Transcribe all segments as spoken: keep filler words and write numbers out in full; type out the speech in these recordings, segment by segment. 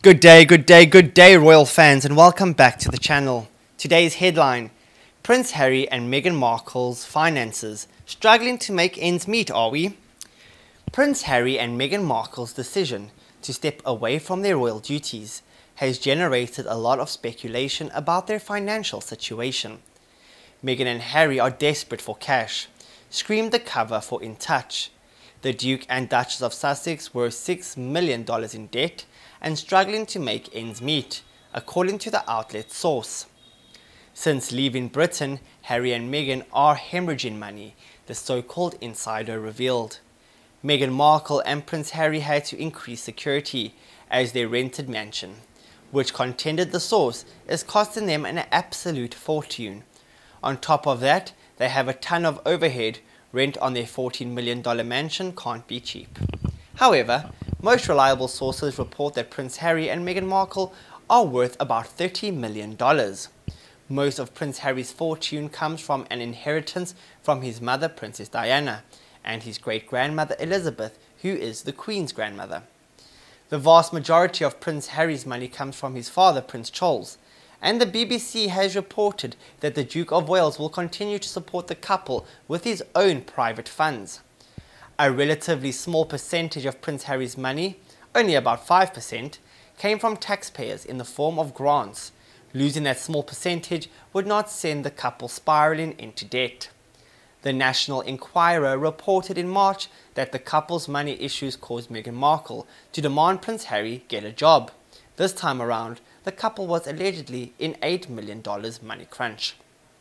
Good day, good day, good day, royal fans, and welcome back to the channel. Today's headline: Prince Harry and Meghan Markle's finances. Struggling to make ends meet, are we? Prince Harry and Meghan Markle's decision to step away from their royal duties has generated a lot of speculation about their financial situation. Meghan and Harry are desperate for cash, screamed the cover for In Touch. The Duke and Duchess of Sussex were six million dollars in debt and struggling to make ends meet, according to the outlet's source. Since leaving Britain, Harry and Meghan are hemorrhaging money, the so-called insider revealed. Meghan Markle and Prince Harry had to increase security as their rented mansion, which, contended the source, is costing them an absolute fortune. On top of that, they have a ton of overhead. Rent on their fourteen million dollars mansion can't be cheap. However, most reliable sources report that Prince Harry and Meghan Markle are worth about thirty million dollars. Most of Prince Harry's fortune comes from an inheritance from his mother, Princess Diana, and his great-grandmother Elizabeth, who is the Queen's grandmother. The vast majority of Prince Harry's money comes from his father, Prince Charles, and the B B C has reported that the Duke of Wales will continue to support the couple with his own private funds. A relatively small percentage of Prince Harry's money, only about five percent, came from taxpayers in the form of grants. Losing that small percentage would not send the couple spiralling into debt. The National Enquirer reported in March that the couple's money issues caused Meghan Markle to demand Prince Harry get a job. This time around, the couple was allegedly in eight million dollars money crunch.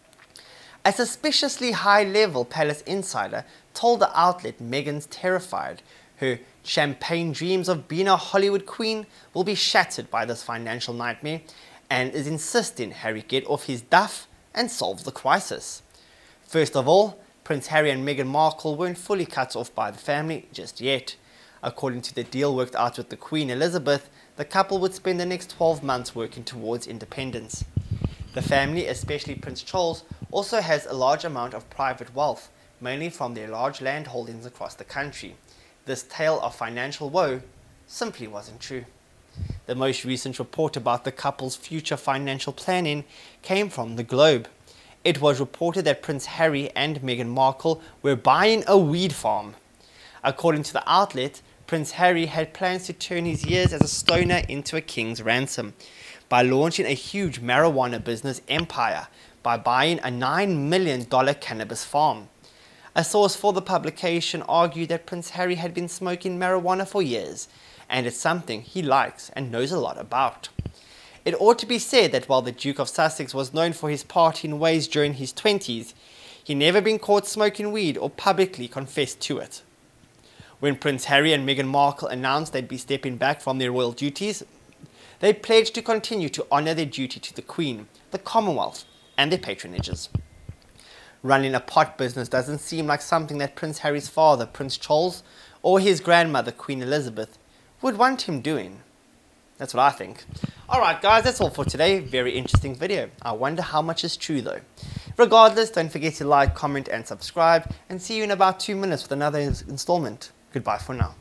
A suspiciously high-level palace insider told the outlet Meghan's terrified. Her champagne dreams of being a Hollywood queen will be shattered by this financial nightmare, and is insisting Harry get off his duff and solve the crisis. First of all, Prince Harry and Meghan Markle weren't fully cut off by the family just yet. According to the deal worked out with the Queen Elizabeth, the couple would spend the next twelve months working towards independence. The family, especially Prince Charles, also has a large amount of private wealth, mainly from their large land holdings across the country. This tale of financial woe simply wasn't true. The most recent report about the couple's future financial planning came from The Globe. It was reported that Prince Harry and Meghan Markle were buying a weed farm. According to the outlet, Prince Harry had plans to turn his years as a stoner into a king's ransom by launching a huge marijuana business empire by buying a nine million dollars cannabis farm. A source for the publication argued that Prince Harry had been smoking marijuana for years, and it's something he likes and knows a lot about. It ought to be said that while the Duke of Sussex was known for his partying ways during his twenties, he never been caught smoking weed or publicly confessed to it. When Prince Harry and Meghan Markle announced they'd be stepping back from their royal duties, they pledged to continue to honour their duty to the Queen, the Commonwealth, and their patronages. Running a pot business doesn't seem like something that Prince Harry's father, Prince Charles, or his grandmother, Queen Elizabeth, would want him doing. That's what I think. Alright guys, that's all for today. Very interesting video. I wonder how much is true though. Regardless, don't forget to like, comment and subscribe, and see you in about two minutes with another installment. Goodbye for now.